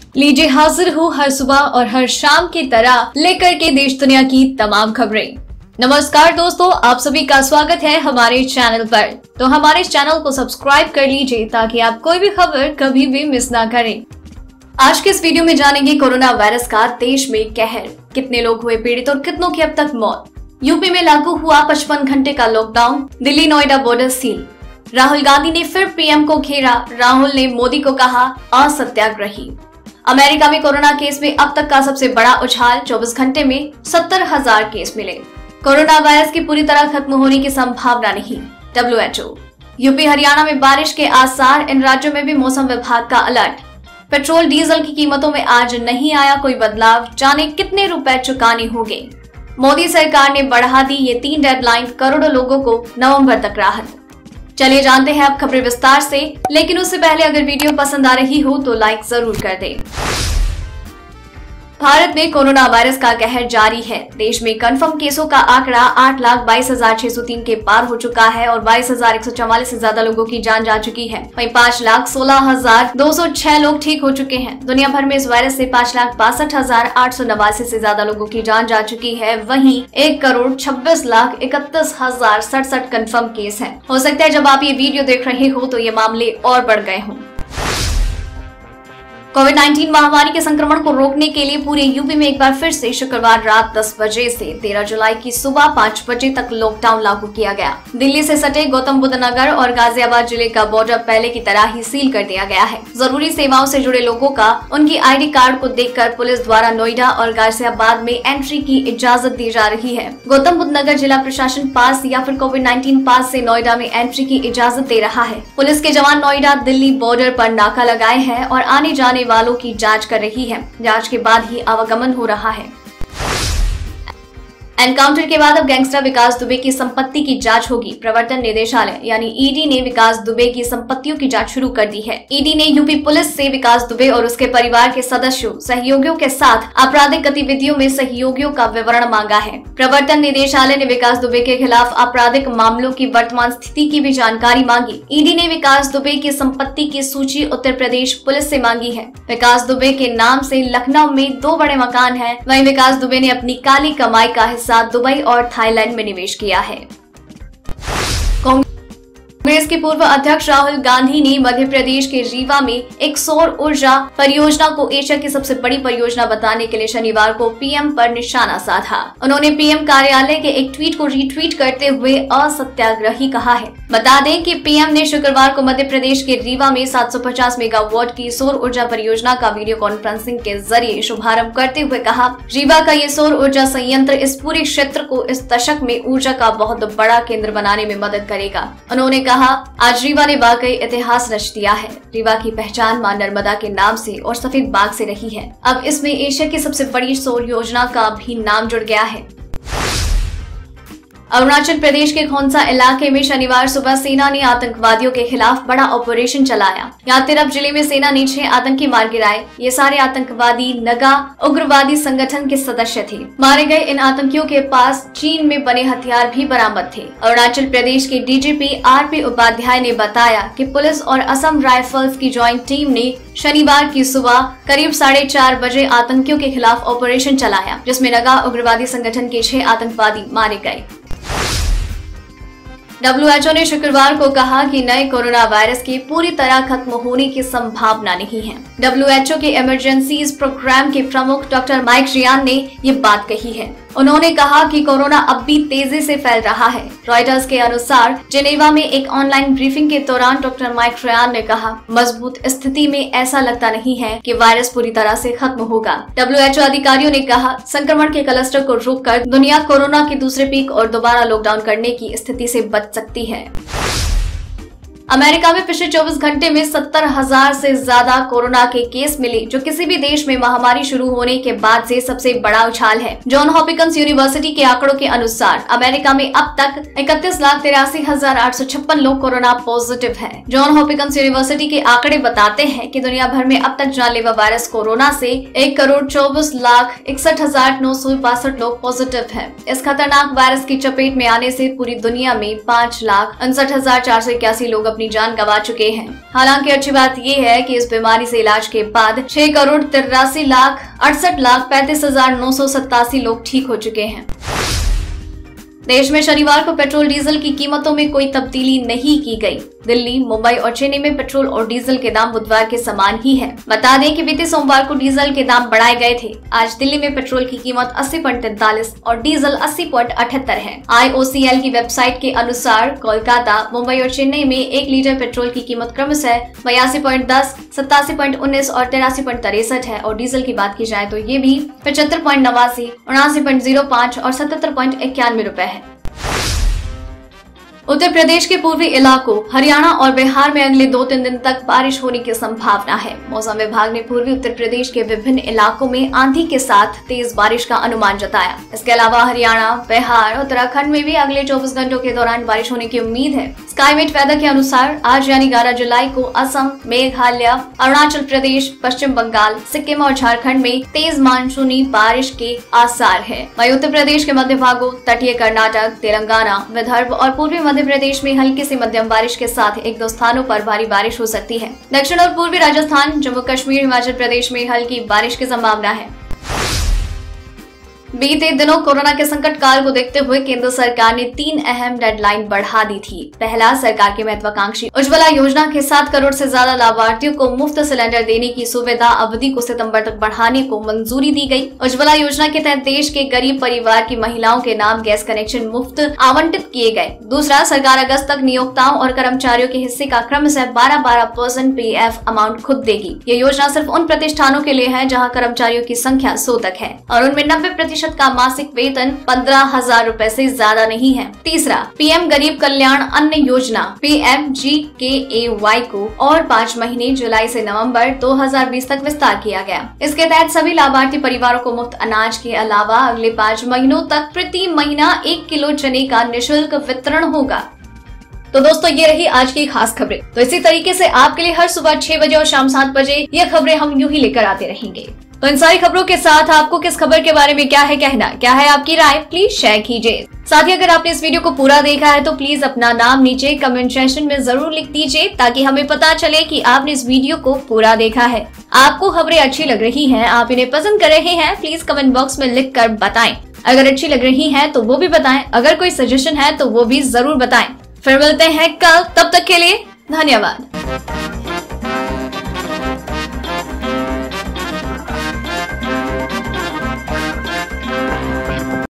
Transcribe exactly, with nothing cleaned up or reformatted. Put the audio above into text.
लीजिए हाजिर हूँ हर सुबह और हर शाम की तरह लेकर के देश दुनिया की तमाम खबरें। नमस्कार दोस्तों, आप सभी का स्वागत है हमारे चैनल पर। तो हमारे चैनल को सब्सक्राइब कर लीजिए ताकि आप कोई भी खबर कभी भी मिस ना करें। आज के इस वीडियो में जानेंगे कोरोना वायरस का देश में कहर, कितने लोग हुए पीड़ित और कितनों की अब तक मौत। यूपी में लागू हुआ पचपन घंटे का lockdown, Delhi Noida border seal. Rahul Gandhi ने फिर पीएम को घेरा, राहुल ने मोदी को कहा असत्याग्रही। अमेरिका में कोरोना केस में अब तक का सबसे बड़ा उछाल, चौबीस घंटे में सत्तर हजार केस मिले। कोरोना वायरस की पूरी तरह खत्म होने की संभावना नहीं, W H O. UP Haryana में बारिश के आसार, इन राज्यों में भी मौसम विभाग का अलर्ट। पेट्रोल डीजल की कीमतों में आज नहीं आया कोई बदलाव, जाने कितने रुपए चुकाने होंगे। मोदी सरकार ने बढ़ा दी ये तीन डेडलाइन, करोड़ों लोगों को नवंबर तक राहत। चलिए जानते हैं अब खबरें विस्तार से, लेकिन उससे पहले अगर वीडियो पसंद आ रही हो तो लाइक जरूर कर दें। भारत में कोरोना वायरस का कहर जारी है। देश में कंफर्म केसों का आंकड़ा आठ लाख बाईस हजार छह सौ तीन के पार हो चुका है और बाईस हजार एक सौ चौवालीस से ज्यादा लोगों की जान जा चुकी है। वहीं पाँच लाख सोलह हजार दो सौ छह लोग ठीक हो चुके हैं। दुनिया भर में इस वायरस से पाँच लाख बासठ हजार आठ सौ नवासी से ज्यादा लोगों की जान जा चुकी है। वहीं एक करोड़ छब्बीस लाख इकतीस हजार सड़सठ कंफर्म केस है। हो सकता है जब आप ये वीडियो देख रहे हो तो ये मामले और बढ़ गए हों। कोविड नाइन्टीन महामारी के संक्रमण को रोकने के लिए पूरे यूपी में एक बार फिर से शुक्रवार रात दस बजे से तेरह जुलाई की सुबह पाँच बजे तक लॉकडाउन लागू किया गया। दिल्ली से सटे गौतम बुद्ध नगर और गाजियाबाद जिले का बॉर्डर पहले की तरह ही सील कर दिया गया है। जरूरी सेवाओं से जुड़े लोगों का उनकी आईडी कार्ड को देखकर पुलिस द्वारा नोएडा और गाजियाबाद में एंट्री की इजाजत दी जा रही है। गौतम बुद्ध नगर जिला प्रशासन पास या फिर कोविड नाइन्टीन पास से नोएडा में एंट्री की इजाजत दे रहा है। पुलिस के जवान नोएडा दिल्ली बॉर्डर पर नाका लगाए हैं और आने जाने वालों की जांच कर रही है। जांच के बाद ही आवागमन हो रहा है। एनकाउंटर के बाद अब गैंगस्टर विकास दुबे की संपत्ति की जांच होगी। प्रवर्तन निदेशालय यानी ई डी ने विकास दुबे की संपत्तियों की जांच शुरू कर दी है। ई डी ने यूपी पुलिस से विकास दुबे और उसके परिवार के सदस्यों सहयोगियों के साथ आपराधिक गतिविधियों में सहयोगियों का विवरण मांगा है। प्रवर्तन निदेशालय ने विकास दुबे के खिलाफ आपराधिक मामलों की वर्तमान स्थिति की भी जानकारी मांगी। ई डी ने विकास दुबे की संपत्ति की सूची उत्तर प्रदेश पुलिस से मांगी है। विकास दुबे के नाम से लखनऊ में दो बड़े मकान हैं। वहीं विकास दुबे ने अपनी काली कमाई का हिस्सा दुबई और थाईलैंड में निवेश किया है। कांग्रेस के पूर्व अध्यक्ष राहुल गांधी ने मध्य प्रदेश के रीवा में एक सौर ऊर्जा परियोजना को एशिया की सबसे बड़ी परियोजना बताने के लिए शनिवार को पीएम पर निशाना साधा। उन्होंने पीएम कार्यालय के एक ट्वीट को रीट्वीट करते हुए असत्याग्रही कहा है। बता दें कि पीएम ने शुक्रवार को मध्य प्रदेश के रीवा में सात सौ पचास मेगावाट की सौर ऊर्जा परियोजना का वीडियो कॉन्फ्रेंसिंग के जरिए शुभारंभ करते हुए कहा, रीवा का ये सौर ऊर्जा संयंत्र इस पूरे क्षेत्र को इस दशक में ऊर्जा का बहुत बड़ा केंद्र बनाने में मदद करेगा। उन्होंने कहा, आज रीवा ने वाकई इतिहास रच दिया है। रीवा की पहचान मां नर्मदा के नाम से और सफेद बाग से रही है। अब इसमें एशिया की सबसे बड़ी सौर योजना का भी नाम जुड़ गया है। अरुणाचल प्रदेश के खोंसा इलाके में शनिवार सुबह सेना ने आतंकवादियों के खिलाफ बड़ा ऑपरेशन चलाया। यहाँ तिरप जिले में सेना ने छह आतंकी मार गिराए। ये सारे आतंकवादी नगा उग्रवादी संगठन के सदस्य थे। मारे गए इन आतंकियों के पास चीन में बने हथियार भी बरामद थे। अरुणाचल प्रदेश के D G P R P Upadhyay ने बताया कि पुलिस और असम राइफल्स की ज्वाइंट टीम ने शनिवार की सुबह करीब साढ़े चार बजे आतंकियों के खिलाफ ऑपरेशन चलाया, जिसमें नगा उग्रवादी संगठन के छह आतंकवादी मारे गए। डब्ल्यू एच ओ ने शुक्रवार को कहा कि नए कोरोना वायरस के पूरी तरह खत्म होने की संभावना नहीं है। डब्ल्यू एच ओ के इमरजेंसीज प्रोग्राम के प्रमुख डॉक्टर माइक रियान ने ये बात कही है। उन्होंने कहा कि कोरोना अब भी तेजी से फैल रहा है। रॉयटर्स के अनुसार जेनेवा में एक ऑनलाइन ब्रीफिंग के दौरान डॉक्टर माइक रियान ने कहा, मजबूत स्थिति में ऐसा लगता नहीं है कि वायरस पूरी तरह से खत्म होगा। डब्ल्यू एच ओ अधिकारियों ने कहा, संक्रमण के क्लस्टर को रोककर दुनिया कोरोना के दूसरे पीक और दोबारा लॉकडाउन करने की स्थिति से बच सकती है। अमेरिका में पिछले चौबीस घंटे में सत्तर हजार से ज्यादा कोरोना के केस मिले, जो किसी भी देश में महामारी शुरू होने के बाद से सबसे बड़ा उछाल है। जॉन हॉपकिंस यूनिवर्सिटी के आंकड़ों के अनुसार अमेरिका में अब तक इकतीस लाख तिरासी हजार आठ सौ छप्पन लोग कोरोना पॉजिटिव हैं। जॉन हॉपकिंस यूनिवर्सिटी के आंकड़े बताते हैं कि दुनिया भर में अब तक जानलेवा वायरस कोरोना से एक करोड़ चौबीस लाख इकसठ हजार नौ सौ बासठ लोग पॉजिटिव हैं। इस खतरनाक वायरस की चपेट में आने से पूरी दुनिया में पाँच लाख उनसठ हजार चार सौ इक्यासी लोग अपनी जान गंवा चुके हैं। हालांकि अच्छी बात ये है कि इस बीमारी से इलाज के बाद छह करोड़ तिरासी लाख अड़सठ लाख पैंतीस हजार नौ सौ सत्तासी लोग ठीक हो चुके हैं। देश में शनिवार को पेट्रोल डीजल की कीमतों में कोई तब्दीली नहीं की गई। दिल्ली, मुंबई और चेन्नई में पेट्रोल और डीजल के दाम बुधवार के समान ही है। बता दें कि बीते सोमवार को डीजल के दाम बढ़ाए गए थे। आज दिल्ली में पेट्रोल की कीमत अस्सी पॉइंट तैंतालीस और डीजल अस्सी पॉइंट अठहत्तर है। आई ओ सी एल की वेबसाइट के अनुसार कोलकाता, मुंबई और चेन्नई में एक लीटर पेट्रोल की कीमत क्रमशः बयासी पॉइंट दस, सत्तासी पॉइंट उन्नीस और तिरासी पॉइंट तिरसठ है और डीजल की बात की जाए तो ये भी पचहत्तर पॉइंट नवासी, उनासी पॉइंट जीरो पाँच और सतहत्तर पॉइंट इक्यानवे रूपए है। उत्तर प्रदेश के पूर्वी इलाकों हरियाणा और बिहार में अगले दो तीन दिन तक बारिश होने की संभावना है। मौसम विभाग ने पूर्वी उत्तर प्रदेश के विभिन्न इलाकों में आंधी के साथ तेज बारिश का अनुमान जताया। इसके अलावा हरियाणा, बिहार, उत्तराखंड में भी अगले चौबीस घंटों के दौरान बारिश होने की उम्मीद है। स्काईमेट वेदर के अनुसार आज यानी ग्यारह जुलाई को असम, मेघालय, अरुणाचल प्रदेश, पश्चिम बंगाल, सिक्किम और झारखंड में तेज मानसूनी बारिश के आसार है। वहीं उत्तर प्रदेश के मध्य भागों, तटीय कर्नाटक, तेलंगाना, विदर्भ और पूर्वी मध्य प्रदेश में हल्की से मध्यम बारिश के साथ एक दो स्थानों पर भारी बारिश हो सकती है। दक्षिण और पूर्वी राजस्थान, जम्मू कश्मीर, हिमाचल प्रदेश में हल्की बारिश की संभावना है। बीते दिनों कोरोना के संकट काल को देखते हुए केंद्र सरकार ने तीन अहम डेडलाइन बढ़ा दी थी। पहला, सरकार की महत्वाकांक्षी उज्ज्वला योजना के सात करोड़ से ज्यादा लाभार्थियों को मुफ्त सिलेंडर देने की सुविधा अवधि को सितंबर तक बढ़ाने को मंजूरी दी गई। उज्ज्वला योजना के तहत देश के गरीब परिवार की महिलाओं के नाम गैस कनेक्शन मुफ्त आवंटित किए गए। दूसरा, सरकार अगस्त तक नियोक्ताओं और कर्मचारियों के हिस्से का क्रमशः बारह बारह परसेंट पी एफ अमाउंट खुद देगी। ये योजना सिर्फ उन प्रतिष्ठानों के लिए है जहाँ कर्मचारियों की संख्या सौ तक है और उनमें नब्बे प्रतिशत का मासिक वेतन पंद्रह हजार रूपए से ज्यादा नहीं है। तीसरा, पीएम गरीब कल्याण अन्न योजना पी एम जी के ए वाई को और पाँच महीने जुलाई से नवंबर दो हजार बीस तक विस्तार किया गया। इसके तहत सभी लाभार्थी परिवारों को मुफ्त अनाज के अलावा अगले पाँच महीनों तक प्रति महीना एक किलो चने का निःशुल्क वितरण होगा। तो दोस्तों, ये रही आज की खास खबरें। तो इसी तरीके से आपके लिए हर सुबह छह बजे और शाम सात बजे ये खबरें हम यूं ही लेकर आते रहेंगे। तो इन सारी खबरों के साथ आपको किस खबर के बारे में क्या है कहना, क्या है आपकी राय, प्लीज शेयर कीजिए। साथ ही अगर आपने इस वीडियो को पूरा देखा है तो प्लीज अपना नाम नीचे कमेंट सेक्शन में जरूर लिख दीजिए ताकि हमें पता चले कि आपने इस वीडियो को पूरा देखा है। आपको खबरें अच्छी लग रही हैं, आप इन्हें पसंद कर रहे हैं, प्लीज कमेंट बॉक्स में लिख कर बताएं। अगर अच्छी लग रही है तो वो भी बताएं, अगर कोई सजेशन है तो वो भी जरूर बताएं। फिर मिलते हैं कल, तब तक के लिए धन्यवाद।